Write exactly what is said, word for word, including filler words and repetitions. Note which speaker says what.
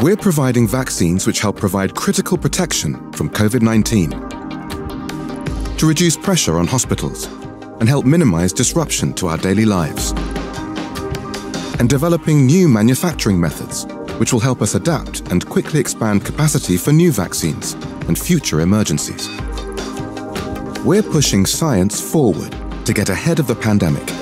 Speaker 1: We're providing vaccines which help provide critical protection from COVID nineteen, to reduce pressure on hospitals and help minimize disruption to our daily lives. And developing new manufacturing methods which will help us adapt and quickly expand capacity for new vaccines and future emergencies. We're pushing science forward to get ahead of the pandemic